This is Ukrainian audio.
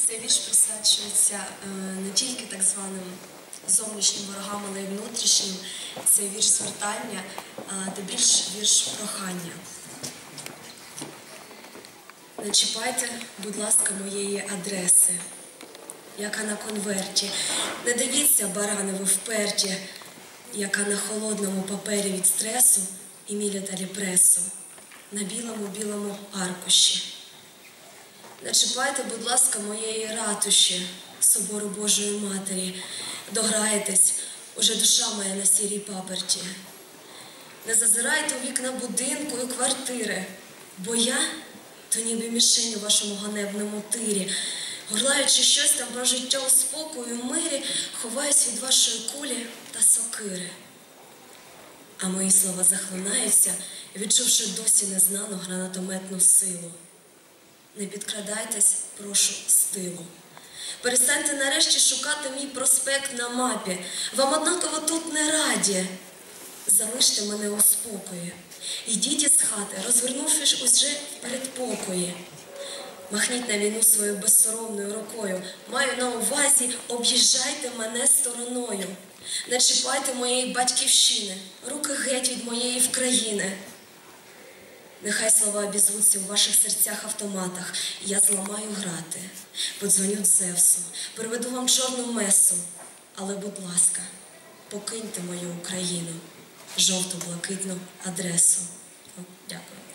Цей вірш присвячується не тільки так званим зовнішнім ворогам, але й внутрішнім. Це вірш звертання, та більш вірш прохання. Не чіпайте, будь ласка, моєї адреси, яка на конверті. Не дивіться, барани, ви вперті, яка на холодному папері від стресу і міля ліпресу, на білому-білому аркуші. Не чіпайте, будь ласка, моєї ратуші, собору Божої Матері. Дограєтесь, уже душа моя на сірій паперті. Не зазирайте у вікна будинку і квартири, бо я то ніби мішень у вашому ганебному тирі. Горлаючи щось там про життя у спокою, у мирі, ховаюсь від вашої кулі та сокири. А мої слова захлинаються, відчувши досі незнану гранатометну силу. Не підкрадайтесь, прошу, з тилу. Перестаньте нарешті шукати мій проспект на мапі. Вам однаково тут не раді. Залиште мене у спокої. Йдіть із хати, розвернувшись уже в передпокої. Махніть на війну своєю безсоромною рукою. Маю на увазі, об'їжджайте мене стороною. Не чіпайте моєї батьківщини, руки геть від моєї вкраїни. Нехай слова обізвуться у ваших серцях автоматах. Я зламаю грати, подзвоню Зевсу, приведу вам чорну месу. Але, будь ласка, покиньте мою Україну, жовто-блакитну адресу. Дякую.